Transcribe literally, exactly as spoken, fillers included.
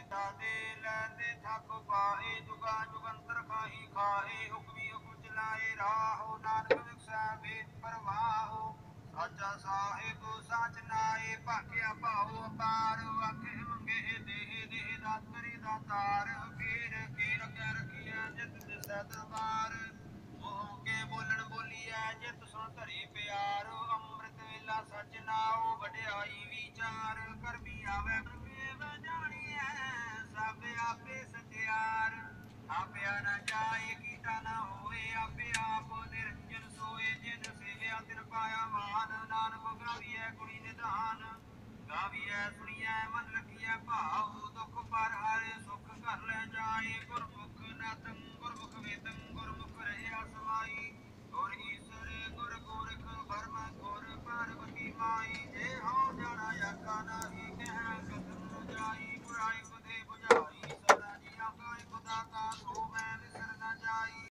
ਦੇ ਲੈਂਦੇ ਥੱਕ ਪਾਏ ਜੁਗਾ ਜੁਗੰਤਰ ਖਾਹੀ ਖਾਏ ਹੁਕਮੀ ਹੁਕਮ ਚਲਾਏ ਰਾਹੋ ਨਾਨਕ ਵਿਖਸੈ ਵੇਦ ਪ੍ਰਵਾਹੋ ਸਾਚਾ ਸਾਹਿਬ ਸਾਚ ਨਾਏ ਭਾਖਿਆ ਭਾਉ ਅਪਾਰ ਆਖੇ ਮੰਗੇ ਦੇਹ ਦੇਹ ਦਾਤ ਕਰੀ ਦਾਤਾਰ ਫੇਰ ਫੇਰ ਅਗੈ ਰਖੀਐ ਜਿਤ ਦਿਸੈ ਦਰਬਾਰ ਮੋਹ ਕੇ ਬੋਲਣ ਬੋਲੀਐ ਜਿਤ ਸੁਣ ਧਰੀ ਪਿਆਰ ਅੰਮ੍ਰਿਤ ਵੇਲਾ ਸਚ ਨਾਉ ਵਡਿਆਈ ਵਿਚਾਰ ਕਰਮੀ ਆਵੈ ਪ੍ਰਵੇਵ ਜਾਣੀਐ ਸਭ ਆਪੇ ਸਚਿਆਰ ਆਪਿਆ ਨਾ ਜਾਏ ਕੀਤਾ ਨਾ ਹੋਏ ਆਪੇ ਆਪ ਨਿਰੰਜਨ ਸੋਏ ਜਿਨ ਸੇਵਿਆ ਤਿਨ ਪਾਇਆ ਮਾਨ ਨਾਨਕ ਗਾਵੀਐ ਗੁਣੀ ਨਿਧਾਨ ਗਾਵੀਐ ਸੁਣੀਐ ਮਨ ਰਖੀਐ ਭਾਉ ਦੁਖ ਪਰ ਹਰਿ ਸੁਖ ਘਰ ਲੈ ਜਾਏ ਗੁਰਮੁਖ ਨਾਤੰ ਗੁਰਮੁਖ ਵੇਦੰ ਗੁਰਮੁਖ ਰਹਿਆ ਸਮਾਈ ਗੁਰ ਈਸਰ ਗੁਰ ਗੋਰਖ ਬਰਮ ਗੁਰ ਪਰ